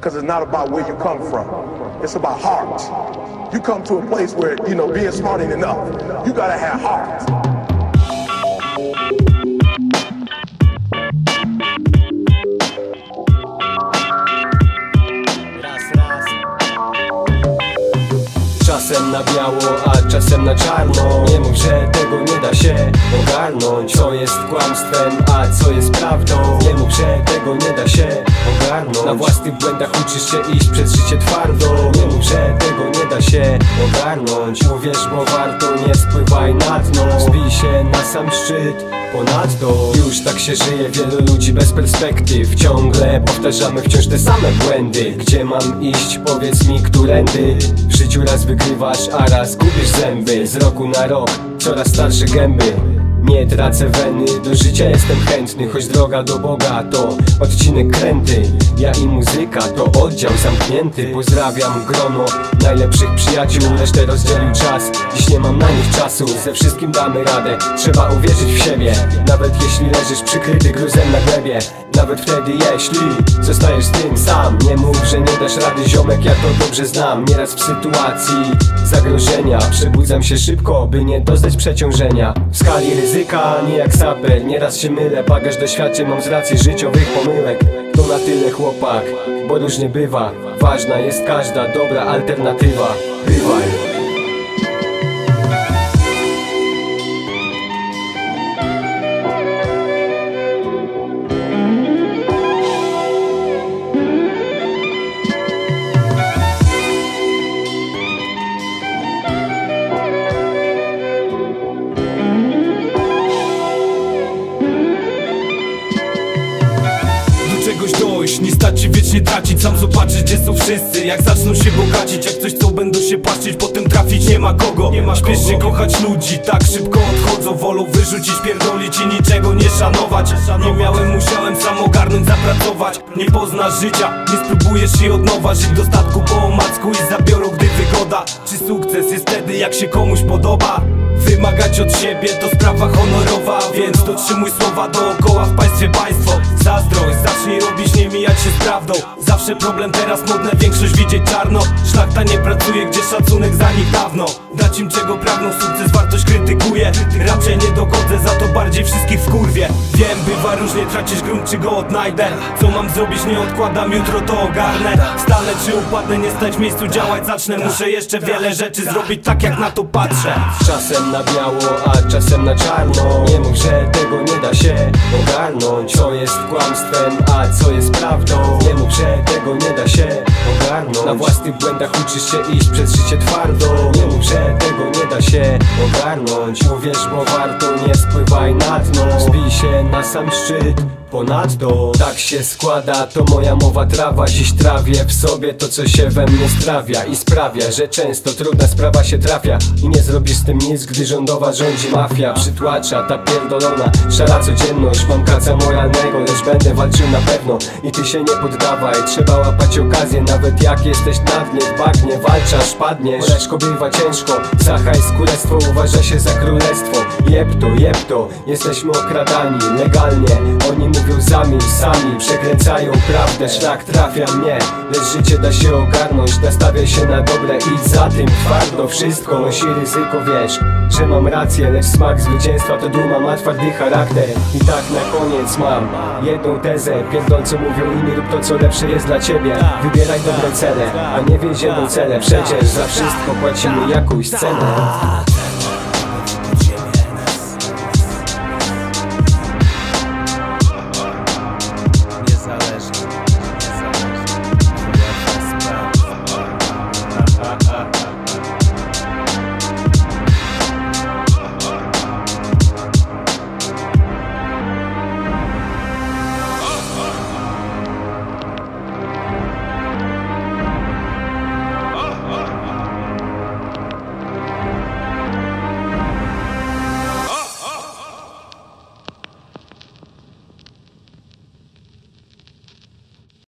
because it's not about where you come from. It's about heart. You come to a place where, you know, being smart ain't enough. You gotta have heart. Czasem na biało, a czasem na czarno. Nie mów, że tego nie da się ogarnąć. Co jest kłamstwem, a co jest prawdą. Nie mów, że tego nie da się ogarnąć. Na własnych błędach uczysz się iść przez życie twardo. Nie mów, że tego nie da się ogarnąć. Uwierz, bo warto, nie spływaj na dno. Zbij się na sam szczyt. Ponadto już tak się żyje, wielu ludzi bez perspektyw. Ciągle powtarzamy wciąż te same błędy. Gdzie mam iść? Powiedz mi, którędy. W życiu raz wygrywasz, a raz gubisz zęby. Z roku na rok coraz starsze gęby. Nie tracę weny, do życia jestem chętny. Choć droga do Boga to odcinek kręty. Ja i muzyka to oddział zamknięty. Pozdrawiam grono najlepszych przyjaciół. Resztę rozdzielił czas, dziś nie mam na nich czasu. Ze wszystkim damy radę, trzeba uwierzyć w siebie. Nawet jeśli leżysz przykryty gruzem na glebie. Nawet wtedy jeśli zostajesz z tym sam. Nie mów, że nie dasz rady, ziomek, ja to dobrze znam. Nieraz w sytuacji zagrożenia przebudzam się szybko, by nie doznać przeciążenia. W skali ryzyka, nie jak saper. Nieraz się mylę, bagaż doświadczeń mam z racji życiowych pomyłek. To na tyle, chłopak, bo różnie bywa. Ważna jest każda dobra alternatywa. Bywaj. Czegoś dojść, nie stać się wiecznie tracić. Sam zobaczysz, gdzie są wszyscy. Jak zaczną się bogacić, jak coś co będą się płaszczyć, potem trafić nie ma kogo. Śpiesznie kochać ludzi, tak szybko odchodzą. Wolą wyrzucić, pierdolić i niczego nie szanować. Nie miałem, musiałem sam ogarnąć, zapracować. Nie poznasz życia, nie spróbujesz się od nowa. Żyć w dostatku po omacku i zabiorą, gdy wygoda. Czy sukces jest wtedy, jak się komuś podoba? Wymagać od siebie to sprawa honorowa, więc dotrzymuj słowa dookoła w państwie państwo. Zazdrość zacznij robić, nie mijać się z prawdą. Zawsze problem, teraz modne większość widzieć czarno. Szlachta nie pracuje, gdzie szacunek za nich dawno. Dać im czego pragną, sukces wartość krytykuje. Raczej nie dogodzę, za to bardziej wszystkich wkurwię. Wiem, bywa różnie, tracisz grunt czy go odnajdę. Co mam zrobić, nie odkładam, jutro to ogarnę. Stanę czy upadnę, nie stać w miejscu, działać zacznę. Muszę jeszcze wiele rzeczy zrobić tak, jak na to patrzę. Czasem na biało, a czasem na czarno. Nie mów, że tego nie da się ogarnąć. Co jest kłamstwem, a co jest prawdą. Nie mów, że tego nie da się ogarnąć. Na własnych błędach uczysz się iść przez życie twardo. Nie mów, że tego nie da się ogarnąć. Uwierz, bo warto, nie spływaj na dno. Zbij się na sam szczyt. Ponadto tak się składa, to moja mowa trawa. Dziś trawię w sobie to, co się we mnie strawia i sprawia, że często trudna sprawa się trafia i nie zrobisz z tym nic, gdy rządowa rządzi mafia. Przytłacza ta pierdolona szara codzienność. Mam kaca moralnego, lecz będę walczył na pewno. I ty się nie poddawaj, trzeba łapać okazję. Nawet jak jesteś na dnie, w bagnie walczasz, padniesz. Oreszko bywa ciężko, za hajs królestwo uważa się za królestwo. Jeb to, jesteśmy okradani legalnie. Oni mówią sami przekręcają prawdę. Szlak trafia mnie, lecz życie da się ogarnąć. Nastawiaj się na dobre, idź za tym twardo. Wszystko nosi ryzyko, wiesz, że mam rację, lecz smak zwycięstwa to duma, ma twardy charakter. I tak na koniec mam jedną tezę. Pierdol co mówią inni, rób to co lepsze jest dla ciebie. Wybieraj dobre cele, a nie więzienną celę. Przecież za wszystko płacimy jakąś cenę.